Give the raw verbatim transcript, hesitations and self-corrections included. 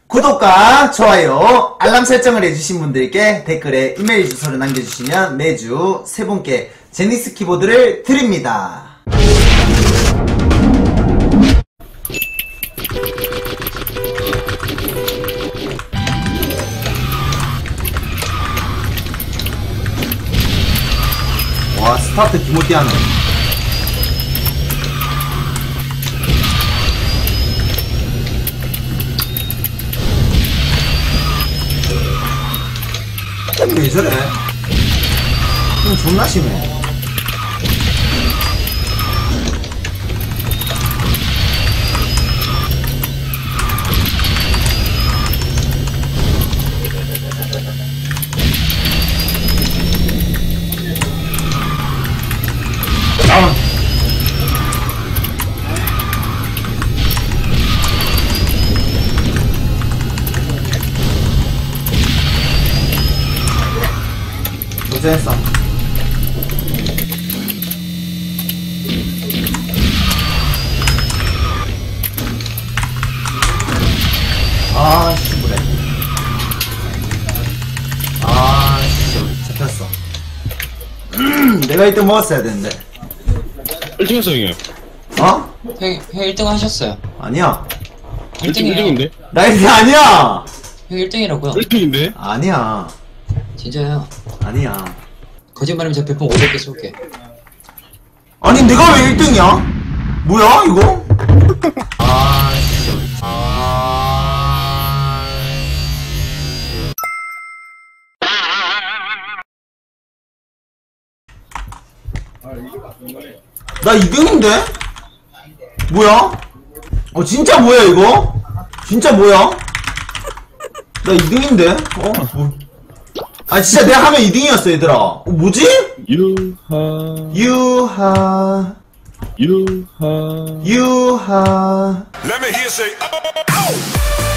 구독과 좋아요, 알람 설정을 해주신 분들께 댓글에 이메일 주소를 남겨주시면 매주 세 분께 제니스 키보드를 드립니다. 와, 스타트 기모띠하네. 왜 저래? 형 존나 심해. 다운. 고생했어. 아, 씨, 뭐래. 아, 씨, 잡혔어. 음, 내가 일 등 먹었어야 되는데. 일 등 했어, 형님. 어? 형, 형 일 등 하셨어요. 아니야. 일 등, 일 일 등이에요. 등인데? 나 일 등 아니야! 형 일 등이라고요. 일 등인데? 아니야. 진짜요. 아니야. 거짓말이면 제가 별풍 오백 개 쏠게. 아니, 내가 왜 일 등이야? 뭐야, 이거? 아, 씨. 나 이 등인데? 뭐야? 어, 진짜 뭐야, 이거? 진짜 뭐야? 나 이 등인데? 어? 뭐. 아, 진짜 내가 하면 이 등이었어, 얘들아. 어, 뭐지? 유하, 유하, 유하. 유하. Let me hear you say, oh, oh.